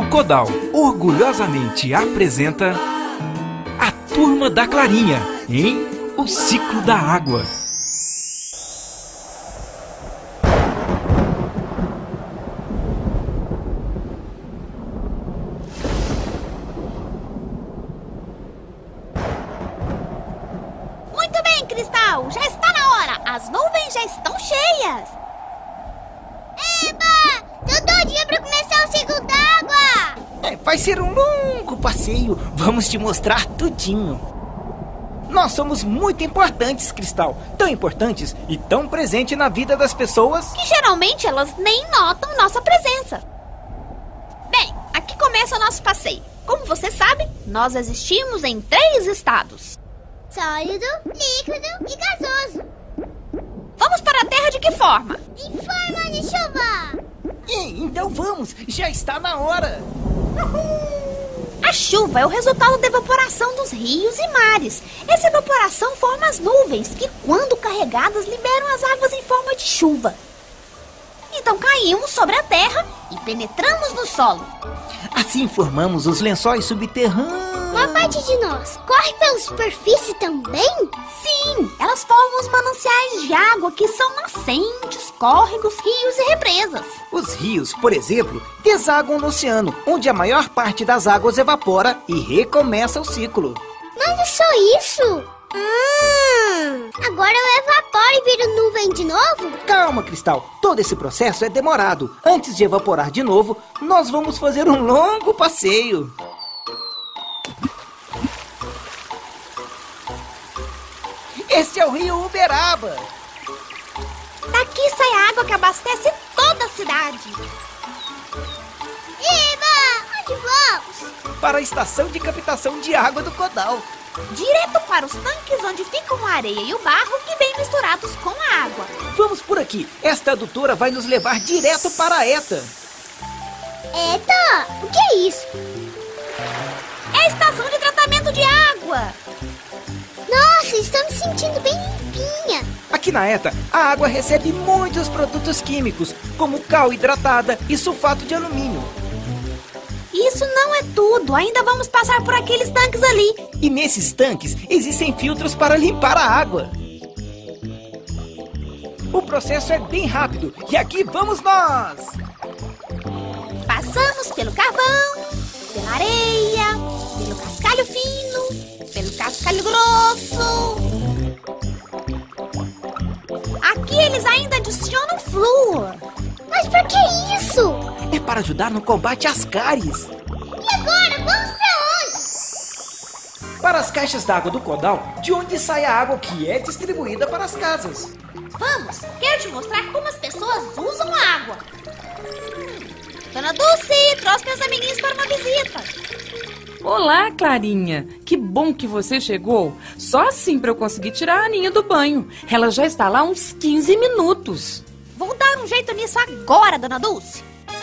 Codal orgulhosamente apresenta a Turma da Clarinha em O Ciclo da Água. Muito bem, Cristal, já está na hora. As nuvens já estão cheias. Eba! Tô doidinha pra começar o ciclo d'água. Vai ser um longo passeio. Vamos te mostrar tudinho. Nós somos muito importantes, Cristal. Tão importantes e tão presentes na vida das pessoas que geralmente elas nem notam nossa presença. Bem, aqui começa o nosso passeio. Como você sabe, nós existimos em 3 estados: sólido, líquido e gasoso. Vamos para a Terra de que forma? Em forma de chuva. Então vamos, já está na hora. A chuva é o resultado da evaporação dos rios e mares. Essa evaporação forma as nuvens, que quando carregadas liberam as águas em forma de chuva. Então caímos sobre a terra e penetramos no solo. Assim formamos os lençóis subterrâneos. Uma parte de nós corre pela superfície também? Sim, elas formam os mananciais de água, que são nascentes, córregos, rios e represas. Os rios, por exemplo, desaguam no oceano, onde a maior parte das águas evapora e recomeça o ciclo. Mas é só isso? Agora eu evaporo e viro nuvem de novo? Calma, Cristal, todo esse processo é demorado. Antes de evaporar de novo, nós vamos fazer um longo passeio. Este é o rio Uberaba. Daqui sai a água que abastece toda a cidade. Eba! Onde vamos? Para a estação de captação de água do Codal. Direto para os tanques onde ficam a areia e o barro que vêm misturados com a água. Vamos por aqui. Esta adutora vai nos levar direto para a ETA. ETA? O que é isso? É a estação de tratamento de água. Nossa, estou me sentindo bem limpinha. Aqui na ETA, a água recebe muitos produtos químicos, como cal hidratada e sulfato de alumínio. Isso não é tudo, ainda vamos passar por aqueles tanques ali. E nesses tanques existem filtros para limpar a água. O processo é bem rápido e aqui vamos nós! Passamos pelo carvão, pela areia, pelo cascalho fino, pelo cascalho grosso. Aqui eles ainda adicionam flúor. Mas pra que isso? É para ajudar no combate às cáries. E agora, vamos pra onde? Para as caixas d'água do Codal, de onde sai a água que é distribuída para as casas. Vamos, quero te mostrar como as pessoas usam a água. Dona Dulce, trouxe meus amiguinhos para uma visita. Olá, Clarinha. Que bom que você chegou. Só assim para eu conseguir tirar a Aninha do banho. Ela já está lá há uns 15 minutos. Vou dar um jeito nisso agora, Dona Dulce.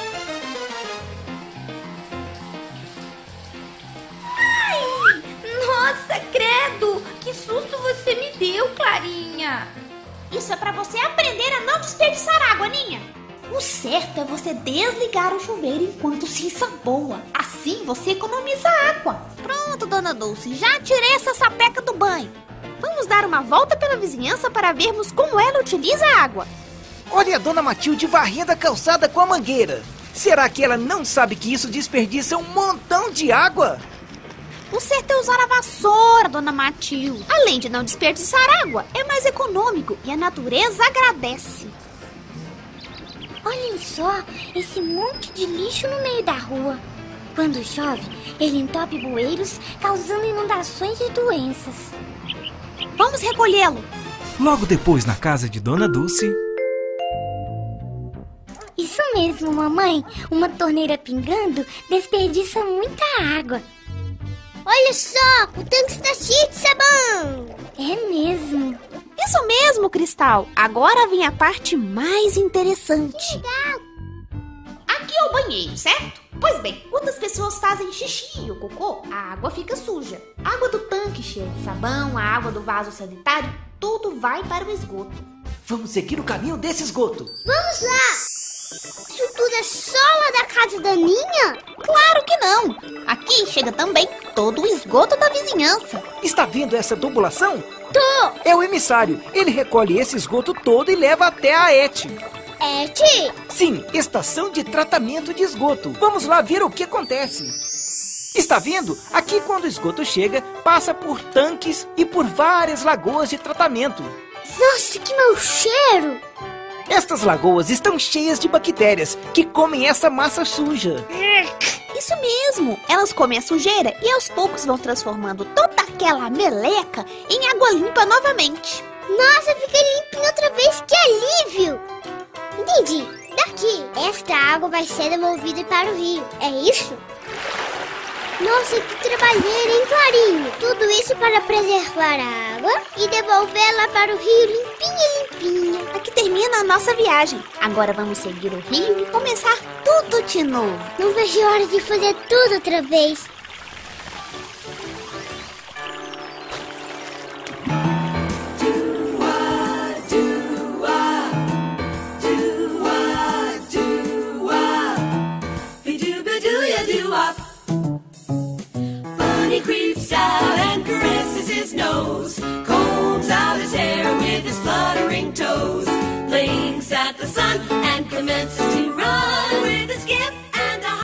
Ai, nossa, credo. Que susto você me deu, Clarinha. Isso é pra você aprender a não desperdiçar água, Aninha. O certo é você desligar o chuveiro enquanto se ensaboa. Assim você economiza água. Pronto, Dona Dulce, já tirei essa sapeca do banho. Vamos dar uma volta pela vizinhança para vermos como ela utiliza a água. Olha a Dona Matilde varrendo a calçada com a mangueira. Será que ela não sabe que isso desperdiça um montão de água? O certo é usar a vassoura, Dona Matilde. Além de não desperdiçar água, é mais econômico e a natureza agradece. Olhem só esse monte de lixo no meio da rua. Quando chove, ele entope bueiros, causando inundações e doenças. Vamos recolhê-lo. Logo depois, na casa de Dona Dulce... Isso mesmo, mamãe. Uma torneira pingando desperdiça muita água. Olha só, o tanque está cheio de sabão. É mesmo. Isso mesmo, Cristal. Agora vem a parte mais interessante. Legal. Aqui é o banheiro, certo? Pois bem, quando as pessoas fazem xixi ou cocô, a água fica suja. A água do tanque cheia de sabão, a água do vaso sanitário, tudo vai para o esgoto. Vamos seguir o caminho desse esgoto. Vamos lá! Isso tudo é só lá da casa da Aninha? Claro que não! Aqui chega também todo o esgoto da vizinhança. Está vendo essa tubulação? Tô! É o emissário. Ele recolhe esse esgoto todo e leva até a ET. ET? Sim, Estação de Tratamento de Esgoto. Vamos lá ver o que acontece. Está vendo? Aqui, quando o esgoto chega, passa por tanques e por várias lagoas de tratamento. Nossa, que mau cheiro! Estas lagoas estão cheias de bactérias que comem essa massa suja. Isso mesmo! Elas comem a sujeira e aos poucos vão transformando toda aquela meleca em água limpa novamente. Nossa, fica limpinho outra vez, que alívio! Entendi. Daqui, esta água vai ser devolvida para o rio, é isso? Nossa, que trabalheira, hein, Clarinho? Tudo isso para preservar a água e devolvê-la para o rio limpinha. Aqui termina a nossa viagem. Agora vamos seguir o rio e começar tudo de novo. Não vejo a hora de fazer tudo outra vez. Creeps out and caresses his nose, combs out his hair with his fluttering toes, blinks at the sun and commences to